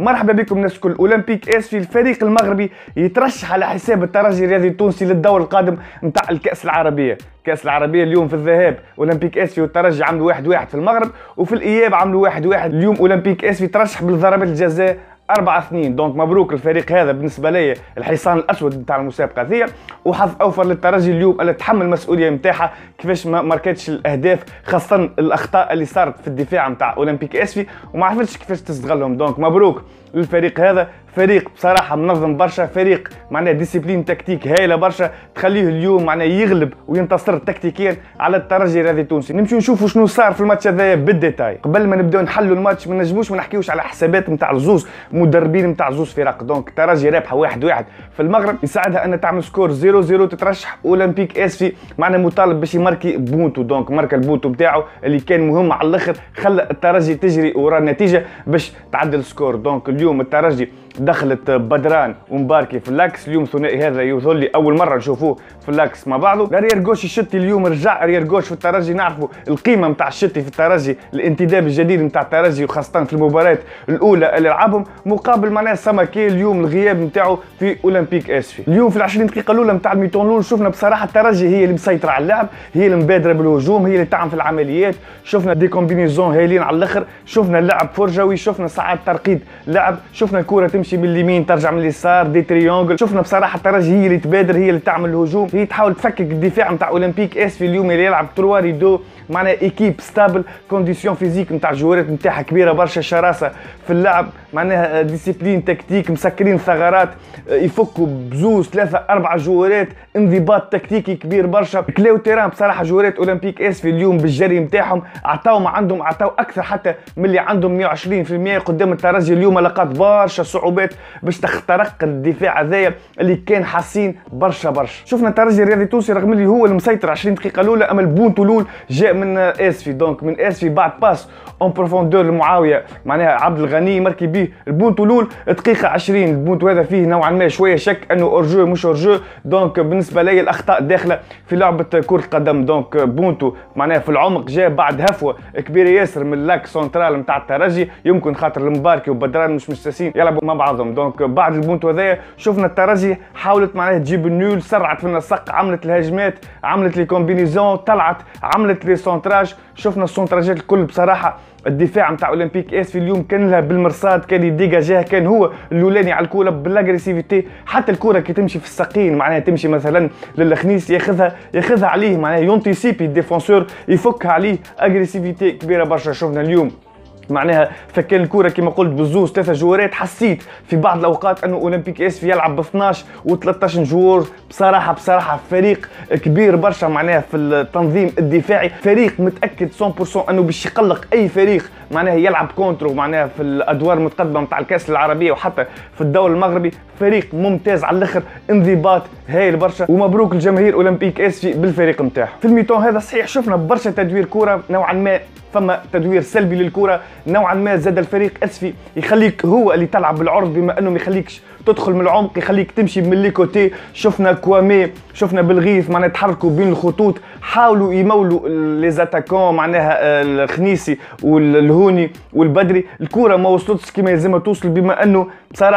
مرحبا بكم الناس الكل. اولمبيك اس في الفريق المغربي يترشح على حساب الترجي الرياضي التونسي للدور القادم نتاع الكأس العربية. كأس العربية اليوم في الذهاب اولمبيك اس في والترجي عملوا 1-1 في المغرب، وفي الإياب عملوا 1-1. اليوم اولمبيك اس في ترشح بالضربات الجزاء 4-2. دونك مبروك الفريق هذا، بالنسبه لي الحصان الاسود نتاع المسابقه هذيا، وحظ اوفر للترجي اليوم اللي تحمل المسؤوليه نتاعها كيفاش ما ماركتش الاهداف، خاصه الاخطاء اللي صارت في الدفاع نتاع اولمبيك اس في وما عرفتش كيفاش تستغلهم. دونك مبروك للفريق هذا، فريق بصراحه منظم برشا، فريق معناه ديسيبلين تكتيك هايله برشا تخليه اليوم معناه يغلب وينتصر تكتيكيا على الترجي الرياضي التونسي. نمشيو نشوفوا شنو صار في الماتش هذايا بالديتاي. قبل ما نبداو نحلوا الماتش ما نجموش ما نحكيوش على حسابات نتاع الزوز مدربين نتاع زوز فرق. دونك الترجي رابحه 1-1 في المغرب، يساعدها ان تعمل سكور 0-0 تترشح اولمبيك اس في معناه مطالب باش يماركي بونتو. دونك ماركا البونتو نتاعو اللي كان مهم على الاخر، خلى الترجي تجري ورا النتيجه باش تعدل السكور. دونك اليوم الترجي دخلت بدران ومباركي في اللاكس. اليوم الثنائي هذا يظل لي اول مره نشوفوه في اللاكس مع بعضه. ريال جوش الشتي اليوم رجع ريال جوش في الترجي، نعرفوا القيمه نتاع الشتي في الترجي، الانتداب الجديد نتاع الترجي وخاصه في المباريات الاولى اللي لعبهم، مقابل معناها سمكي اليوم الغياب نتاعو في اولمبيك اس في. اليوم في ال20 دقيقه الاولى نتاع الميتون الاول شفنا بصراحه الترجي هي اللي مسيطره على اللعب، هي اللي مبادره بالهجوم، هي اللي تعمل في العمليات. شفنا دي كومبينيزون هايلين على الاخر، شفنا اللعب فرجوي، شفنا ساعات ترقيد لعب، شفنا الكره تمشي من اليمين ترجع من اليسار دي تريونغل. شفنا بصراحه الترجي هي اللي تبادر، هي اللي تعمل الهجوم، هي تحاول تفكك الدفاع نتاع اولمبيك اس في. اليوم اللي يلعب 3 ريدو معناها ايكيب ستابل، كونديسيون فيزيك نتاع الجوارات نتاعها كبيره برشا، شراسه في اللعب، معناها ديسيبلين تكتيك، مسكرين ثغرات، يفكوا بزوز 3-4 جوارات، انضباط تكتيكي كبير برشا. كلاو تيران بصراحه جوارات اولمبيك اس في اليوم بالجري نتاعهم عطاو ما عندهم، عطاو اكثر حتى من اللي عندهم 120% قدام الترجي. اليوم لقات برشا صعوبات باش تخترق الدفاع هذايا اللي كان حاسين برشا. شفنا الترجي الرياضي التونسي رغم اللي هو المسيطر 20 دقيقه الاولى، اما البونتو الاول جاء من اس في. دونك من اس في بعد باس اون بروفوندور لمعاويه معناها عبد الغني ماركي به البونتو الاول دقيقه 20. البونتو هذا فيه نوعا ما شويه شك انه اورجو مش اورجو. دونك بالنسبه لي الاخطاء داخله في لعبه كره القدم. دونك بونتو معناها في العمق جاء بعد هفوه كبيره ياسر من اللاك سنترال نتاع الترجي، يمكن خاطر المباركي وبدران مش مستسين يلعبوا مع بعضهم. دونك بعد البونتو هذايا شفنا الترجي حاولت معناها تجيب النول، سرعت في النسق، عملت الهجمات، عملت لي كومبينيزون، طلعت عملت لي سونتراج. شفنا السونتراجات الكل بصراحه. الدفاع نتاع اولمبيك اس في اليوم كان لها بالمرصاد، كان يديجاجيها، كان هو الاولاني على الكوره بالاغريسيفيتي. حتى الكوره كي تمشي في الساقين معناها تمشي مثلا للخنيس ياخذها عليه معناها يونتيسيبي الديفونسور يفكها عليه، اغريسيفيتي كبيره برشا. شفنا اليوم معناها فكان الكوره كما قلت بالزوز 3 جوارات. حسيت في بعض الاوقات انه اولمبيك اس في يلعب ب 12 و13 جوار. بصراحه فريق كبير برشا معناها في التنظيم الدفاعي، فريق متاكد 100% انه باش يقلق اي فريق معناها يلعب كونترو معناها في الادوار المتقدمه نتاع الكاس العربيه وحتى في الدوري المغربي. فريق ممتاز على الاخر، انضباط هايل برشا، ومبروك الجماهير اولمبيك اس في بالفريق نتاعها. في الميتون هذا صحيح شفنا برشا تدوير كوره، نوعا ما فما تدوير سلبي للكره، نوعا ما زاد الفريق اسفي يخليك هو اللي تلعب بالعرض بما انه ما يخليكش تدخل من العمق، يخليك تمشي من لي كوتي. شفنا كوامي، شفنا بالغيث معناها تحركوا بين الخطوط، حاولوا يمولوا لي زاتاكون معناها الخنيسي والهوني والبدري. الكره ما وصلتش كما يلزمها توصل، بما انه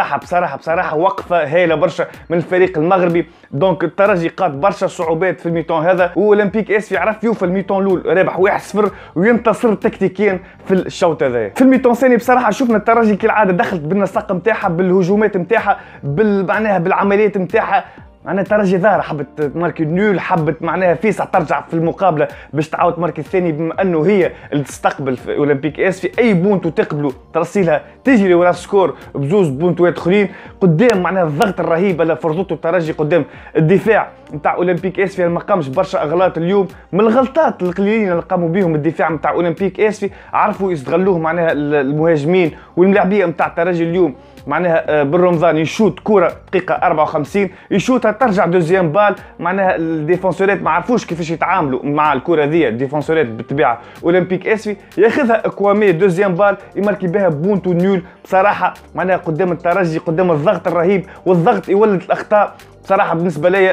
بصراحه وقفه هايله برشا من الفريق المغربي. دونك الترجي قاد برشا صعوبات في الميتون هذا، واولمبيك اس في عرف يوفى الميتون الاول رابح 1-0 وينتصر تكتيكيا في الشوط هذا. في الميتون الثاني بصراحه شفنا الترجي كالعاده دخلت بالنسق نتاعها، بالهجومات نتاعها، معناها بالعمليات نتاعها. معناها الترجي ظاهره حبت تماركي نول، حبت معناها فيسع ترجع في المقابله باش تعاود تماركي الثاني، بما انه هي اللي تستقبل في اولمبيك اس في اي بونتو تقبلوا ترسيلها تجري ورا السكور بزوز بونتوات اخرين قدام. معناها الضغط الرهيب اللي فرضته الترجي قدام الدفاع نتاع اولمبيك اس في، ما قامش برشا اغلاط اليوم. من الغلطات القليلين اللي قاموا بهم الدفاع نتاع اولمبيك اس في عرفوا يستغلوه معناها المهاجمين والملاعبيه نتاع الترجي. اليوم معناها بالرمضان يشوت كره دقيقه 54 يشوتها ترجع دوزيام بال، معناها الديفونسورات ما عرفوش كيفاش يتعاملوا مع الكره ذي. الديفونسورات بالطبيعه اولمبيك اس في ياخذها كوامي دوزيام بال يماركي بها بونتو نول. بصراحه معناها قدام الترجي قدام الضغط الرهيب، والضغط يولد الاخطاء. بصراحه بالنسبه لي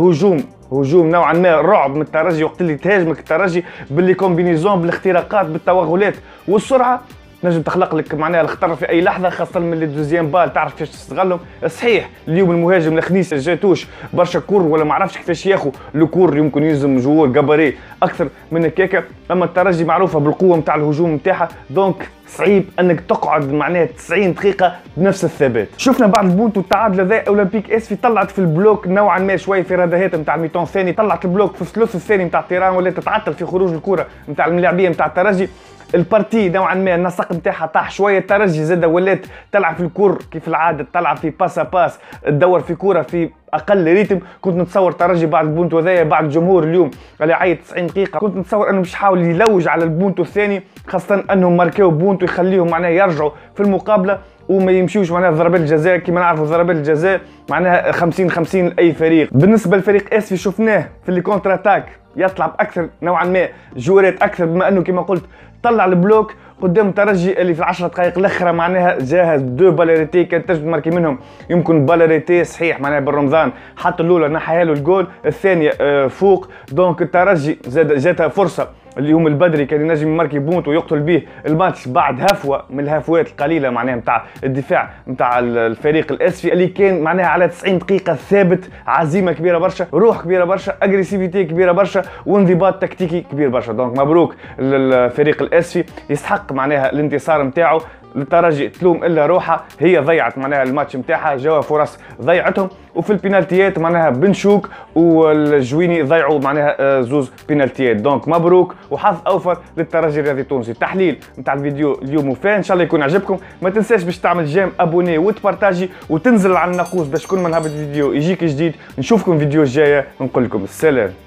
هجوم نوعا ما رعب من الترجي وقت اللي تهاجمك الترجي باللي كومبينيزون بالاختراقات بالتوغلات والسرعه. تنجم تخلق لك معناها الخطر في اي لحظه، خاصه من لي دوزيام بال تعرف كيفاش تستغلهم. صحيح اليوم المهاجم الخنيس جاتوش برشا كور ولا ما عرفش كيفاش ياخذ لو كور، يمكن يلزم جوور جاباري اكثر من هكاكا. اما الترجي معروفه بالقوه نتاع الهجوم نتاعها، دونك صعيب انك تقعد معناها 90 دقيقه بنفس الثبات. شفنا بعد البونت والتعادل هذا اولمبيك اسفي طلعت في البلوك نوعا ما شوي في ردهات نتاع الميتون الثاني، طلعت البلوك في الثلث الثاني نتاع التيران، ولا تتعطل في خروج الكره نتاع الملاعبيه نتاع الترجي. البارتي نوعا ما النسق نتاعها طاح شويه، الترجي زاد ولات تلعب في الكور كيف العاده، تلعب في باس باس، تدور في كوره في اقل ريتم. كنت نتصور الترجي بعد البونتو هذايا، بعد الجمهور اليوم اللي عيط 90 دقيقه، كنت نتصور انه مش حاول يلوج على البونتو الثاني، خاصه انهم ماركاو بونتو يخليهم معناها يرجعوا في المقابله وما يمشيوش معناها ضربات الجزاء. كما نعرفوا ضربات الجزاء معناها 50-50 لاي فريق. بالنسبه لفريق اسفي شفناه في اللي كونتر اتاك يطلع باكثر نوعا ما جورات اكثر، بما انه كما قلت طلع البلوك قدام الترجي اللي في العشر دقائق الاخرى معناها جاهز دو بالاريتي كانت تجم تماركي منهم. يمكن بالاريتي صحيح معناها بالرمضان حتى الاولى نحيها له الجول، الثانيه فوق. دونك الترجي زاد جاتها فرصه اللي هم البدري كان ينجم يماركي بونت ويقتل به الماتش بعد هفوه من الهفوات القليله معناها نتاع الدفاع نتاع الفريق الاسفي اللي كان معناها على 90 دقيقه ثابت، عزيمه كبيره برشا، روح كبيره برشا، اجريسيفيتي كبيره برشا، وانضباط تكتيكي كبير برشا. دونك مبروك للفريق الاسفي، يستحق معناها الانتصار نتاعو. الترجي تلوم الا روحها، هي ضيعت معناها الماتش نتاعها، جاوا فرص ضيعتهم، وفي البينالتيات معناها بنشوك والجويني ضيعوا معناها زوز بينالتيات. دونك مبروك وحظ اوفر للترجي الرياضي التونسي. التحليل نتاع الفيديو اليوم وفاه، ان شاء الله يكون عجبكم. ما تنساش باش تعمل جيم ابوني وتبارتاجي وتنزل على الناقوس باش كل ما نهبط فيديو يجيك جديد. نشوفكم الفيديو الجايه، نقول لكم السلام.